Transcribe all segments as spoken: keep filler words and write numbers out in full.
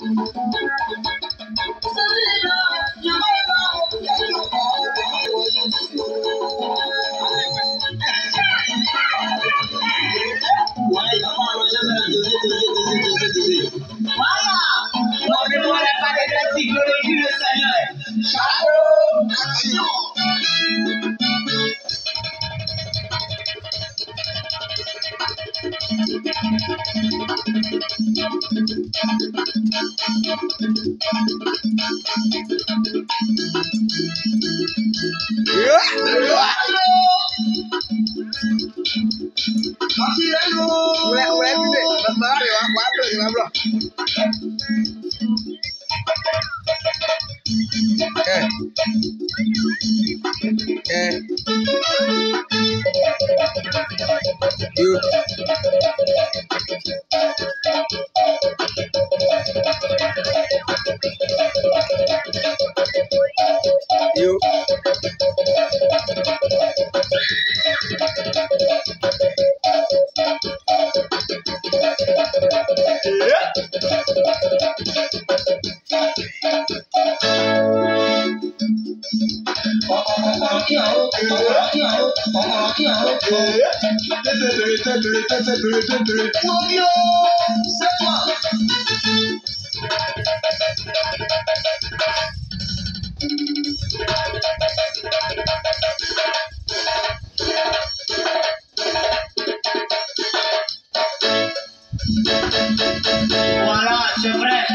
Voilà, c'est vrai.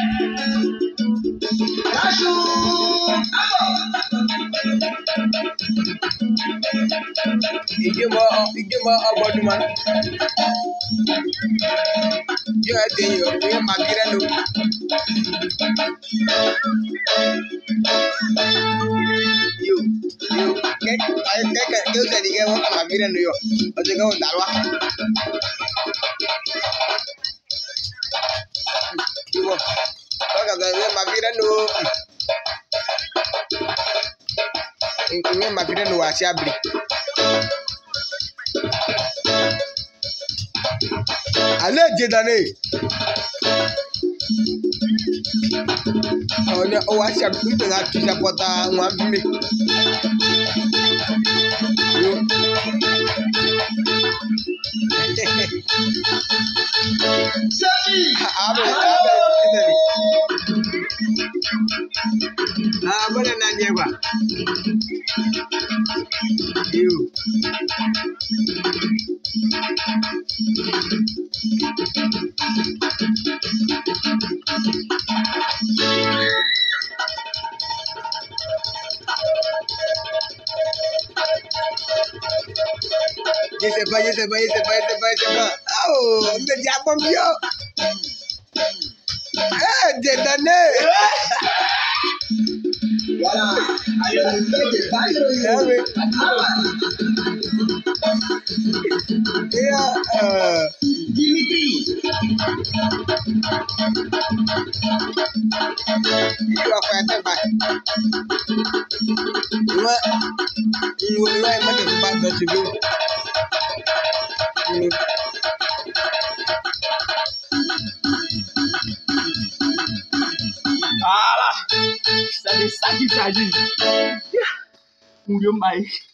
Igema igema abaduman. Yo ade yo we magira no. Yo yo ke ay ke ke ke se dige wo magira no yo. O te go dalwa. Yo. Oga da we magira no. We magira no wa si abri. Ale jedane onya o wa sha puto na tisha pota nwa mbi yo Safi abe abe jedane ah bana na nyeba yo Yes, yes, yes, yes, yes, yes, yes, yes. Oh, the Japon yo. Eh, jedane. Voilà, ayo ndio bayo Yawe. awa Ya, eh, Dimitri you are quite bad. What? You will like money back that you do. Ala, ça des sacs qui s'agit. Mouillon bail.